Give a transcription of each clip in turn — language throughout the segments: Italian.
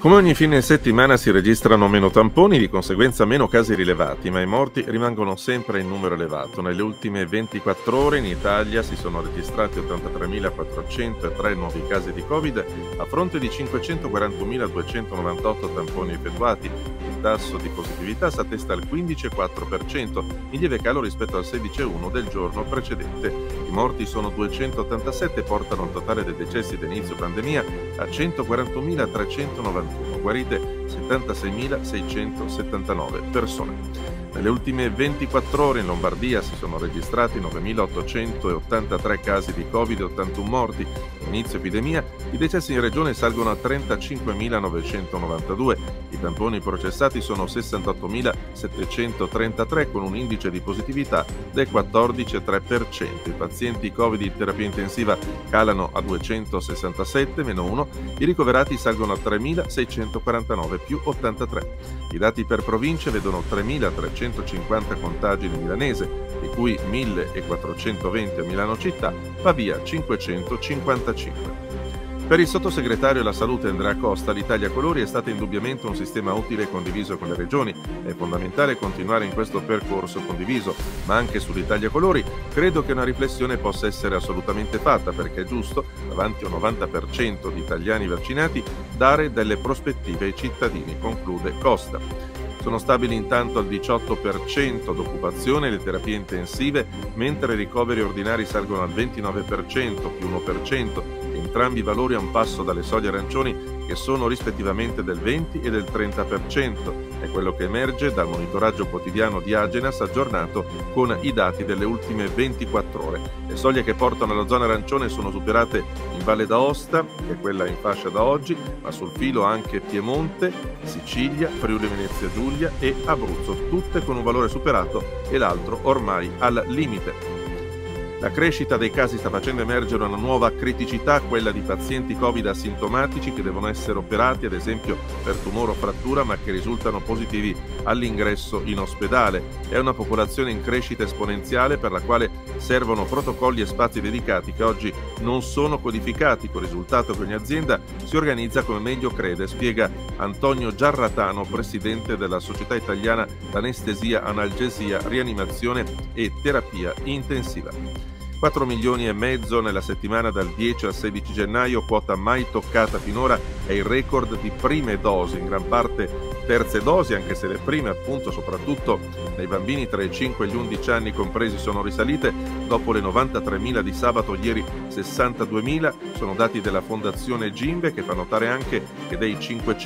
Come ogni fine settimana si registrano meno tamponi, di conseguenza meno casi rilevati, ma i morti rimangono sempre in numero elevato. Nelle ultime 24 ore in Italia si sono registrati 83.403 nuovi casi di Covid a fronte di 541.298 tamponi effettuati. Il tasso di positività si attesta al 15,4%, in lieve calo rispetto al 16,1% del giorno precedente. I morti sono 287 e portano il totale dei decessi d'inizio pandemia a 141.391. Guarite 76.679 persone. Nelle ultime 24 ore in Lombardia si sono registrati 9.883 casi di Covid e 81 morti. Inizio epidemia, i decessi in regione salgono a 35.992. I tamponi processati sono 68.733 con un indice di positività del 14,3%. I pazienti Covid in terapia intensiva calano a 267, meno 1. I ricoverati salgono a 3.649, più 83. I dati per province vedono 3.350 contagi nel Milanese, di cui 1.420 a Milano città, Pavia 555. Per il sottosegretario alla Salute Andrea Costa, l'Italia Colori è stata indubbiamente un sistema utile e condiviso con le regioni. È fondamentale continuare in questo percorso condiviso, ma anche sull'Italia Colori credo che una riflessione possa essere assolutamente fatta, perché è giusto, davanti a un 90% di italiani vaccinati, dare delle prospettive ai cittadini, conclude Costa. Sono stabili intanto al 18% d'occupazione le terapie intensive, mentre i ricoveri ordinari salgono al 29%, più 1%, entrambi i valori a un passo dalle soglie arancioni che sono rispettivamente del 20 e del 30%. È quello che emerge dal monitoraggio quotidiano di Agenas aggiornato con i dati delle ultime 24 ore. Le soglie che portano alla zona arancione sono superate in Valle d'Aosta, che è quella in fascia da oggi, ma sul filo anche Piemonte, Sicilia, Friuli Venezia Giulia e Abruzzo, tutte con un valore superato e l'altro ormai al limite. La crescita dei casi sta facendo emergere una nuova criticità, quella di pazienti Covid asintomatici che devono essere operati, ad esempio per tumore o frattura, ma che risultano positivi all'ingresso in ospedale. È una popolazione in crescita esponenziale per la quale servono protocolli e spazi dedicati che oggi non sono codificati, con il risultato che ogni azienda si organizza come meglio crede, spiega Antonio Giarratano, presidente della Società Italiana d'Anestesia, Analgesia, Rianimazione e Terapia Intensiva. 4 milioni e mezzo nella settimana dal 10 al 16 gennaio, quota mai toccata finora, è il record di prime dosi, in gran parte terze dosi, anche se le prime, appunto, soprattutto nei bambini tra i 5 e gli 11 anni compresi, sono risalite. Dopo le 93.000 di sabato, ieri 62.000, sono dati della Fondazione Gimbe, che fa notare anche che dei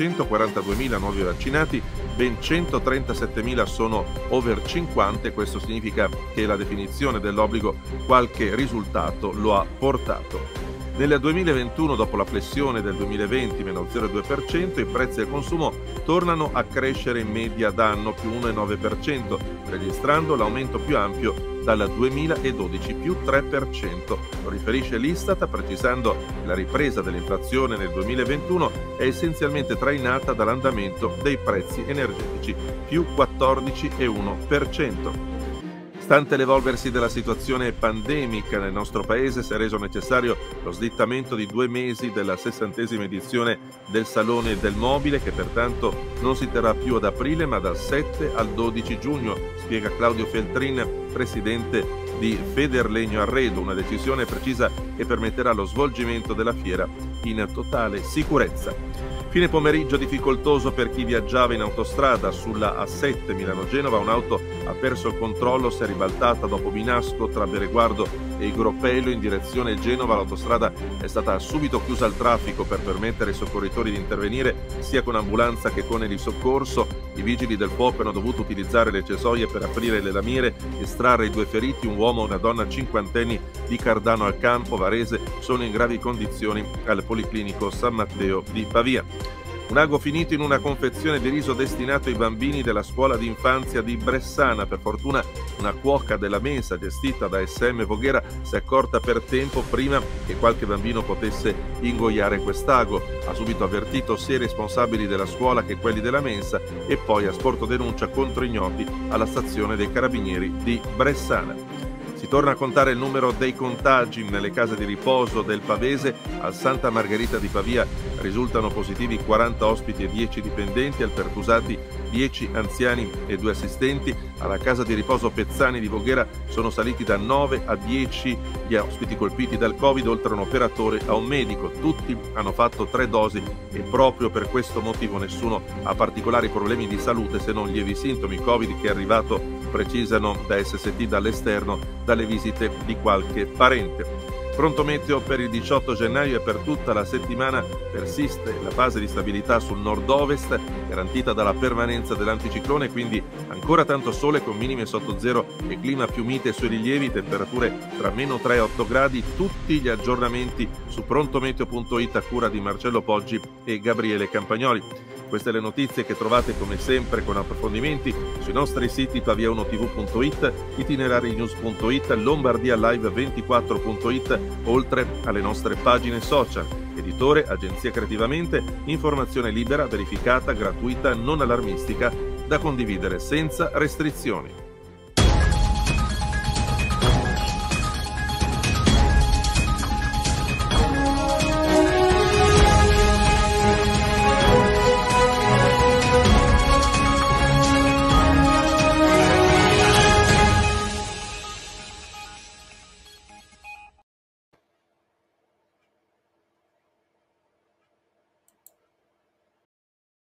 542.000 nuovi vaccinati, ben 137.000 sono over 50 e questo significa che la definizione dell'obbligo qualche risultato lo ha portato. Nel 2021, dopo la flessione del 2020, meno 0,2%, i prezzi al consumo tornano a crescere in media ad anno, più 1,9%, registrando l'aumento più ampio dal 2012, più 3%. Lo riferisce l'Istat, precisando che la ripresa dell'inflazione nel 2021 è essenzialmente trainata dall'andamento dei prezzi energetici, più 14,1%. Stante l'evolversi della situazione pandemica nel nostro paese, si è reso necessario lo slittamento di 2 mesi della 60ª edizione del Salone del Mobile, che pertanto non si terrà più ad aprile ma dal 7 al 12 giugno, spiega Claudio Feltrin, presidente di Federlegno Arredo, una decisione precisa che permetterà lo svolgimento della fiera in totale sicurezza. Fine pomeriggio difficoltoso per chi viaggiava in autostrada. Sulla A7 Milano-Genova un'auto ha perso il controllo, si è ribaltata dopo Binasco tra Bereguardo e Gropello in direzione Genova. L'autostrada è stata subito chiusa al traffico per permettere ai soccorritori di intervenire sia con ambulanza che con elisoccorso. I vigili del fuoco hanno dovuto utilizzare le cesoie per aprire le lamiere, estrarre i 2 feriti, un uomo e una donna cinquantenni di Cardano al Campo, Varese, sono in gravi condizioni al Policlinico San Matteo di Pavia. Un ago finito in una confezione di riso destinato ai bambini della scuola di infanzia di Bressana. Per fortuna una cuoca della mensa gestita da SM Voghera si è accorta per tempo prima che qualche bambino potesse ingoiare quest'ago. Ha subito avvertito sia i responsabili della scuola che quelli della mensa e poi ha sporto denuncia contro ignoti alla stazione dei Carabinieri di Bressana. Si torna a contare il numero dei contagi nelle case di riposo del Pavese. Al Santa Margherita di Pavia risultano positivi 40 ospiti e 10 dipendenti, al Pertusati 10 anziani e 2 assistenti. Alla casa di riposo Pezzani di Voghera sono saliti da 9 a 10 gli ospiti colpiti dal Covid, oltre a un operatore a un medico. Tutti hanno fatto 3 dosi e proprio per questo motivo nessuno ha particolari problemi di salute se non lievi sintomi Covid che è arrivato, precisano da SST dall'esterno, dalle visite di qualche parente. Pronto meteo per il 18 gennaio e per tutta la settimana persiste la fase di stabilità sul nord-ovest, garantita dalla permanenza dell'anticiclone, quindi ancora tanto sole con minime sotto zero e clima più mite sui rilievi, temperature tra -3 e 8 gradi. Tutti gli aggiornamenti su prontometeo.it a cura di Marcello Poggi e Gabriele Campagnoli. Queste le notizie che trovate come sempre con approfondimenti sui nostri siti pavia1tv.it, itinerarinews.it, lombardialive24.it, oltre alle nostre pagine social. Editore Agenzia Creativamente, informazione libera, verificata, gratuita, non allarmistica, da condividere senza restrizioni.